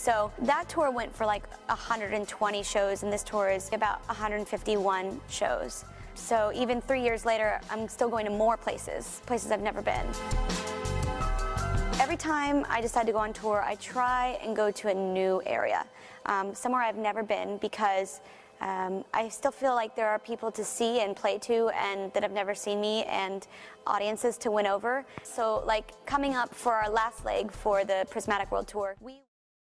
So that tour went for like 120 shows, and this tour is about 151 shows. So even 3 years later, I'm still going to more places I've never been. Every time I decide to go on tour, I try and go to a new area, somewhere I've never been, because I still feel like there are people to see and play to and that have never seen me, and audiences to win over. So like coming up for our last leg for the Prismatic World Tour, we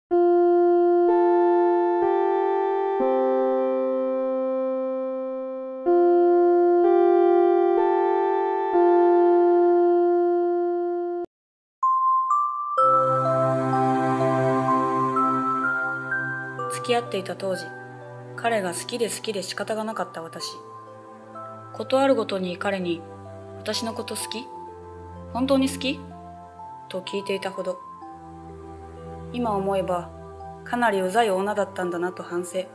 付き合っていた当時、彼が好きで好きで仕方がなかった私。ことあるごとに彼に、私のこと好き？本当に好き？と聞いていたほど。今思えば、かなりうざい女だったんだなと反省。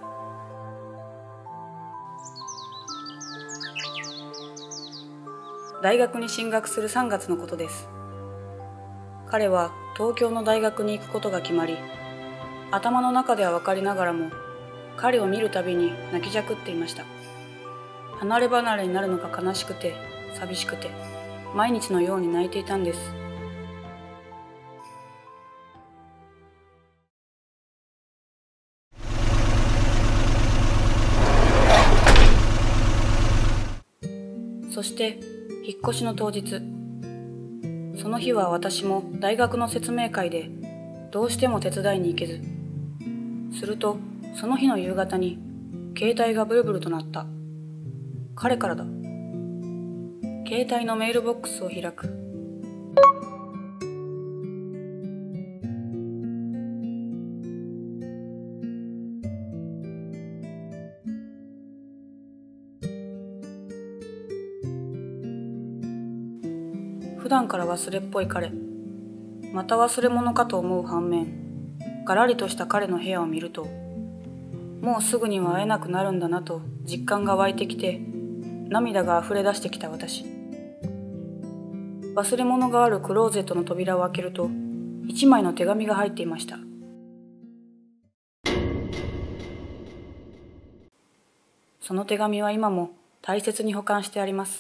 大学に進学する3月のことです。彼は東京の大学に行くことが決まり、頭の中では分かりながらも、彼を見るたびに泣きじゃくっていました。離れ離れになるのが悲しくて、寂しくて、毎日のように泣いていたんです。そして引っ越しの当日、その日は私も大学の説明会でどうしても手伝いに行けず、するとその日の夕方に携帯がブルブルと鳴った。彼からだ。携帯のメールボックスを開く。普段から忘れっぽい彼。また忘れ物かと思う反面、がらりとした彼の部屋を見ると、もうすぐには会えなくなるんだなと実感が湧いてきて、涙が溢れ出してきた私。忘れ物があるクローゼットの扉を開けると、一枚の手紙が入っていました。その手紙は今も大切に保管してあります。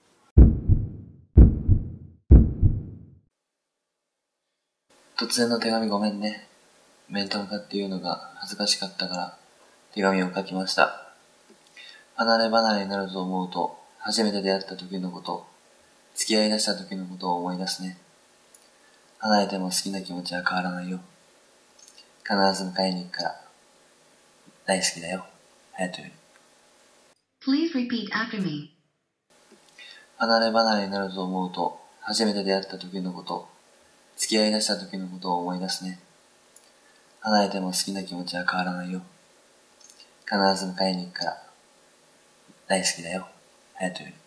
突然の手紙ごめんね。面と向かって言うのが恥ずかしかったから手紙を書きました。離れ離れになると思うと、初めて出会った時のこと、付き合い出した時のことを思い出すね。離れても好きな気持ちは変わらないよ。必ず迎えに行くから。大好きだよ、隼人より。 Please repeat after me. 離れ離れになると思うと、初めて出会った時のこと、付き合い出した時のことを思い出すね。離れても好きな気持ちは変わらないよ。必ず迎えに行くから。大好きだよ、隼人より。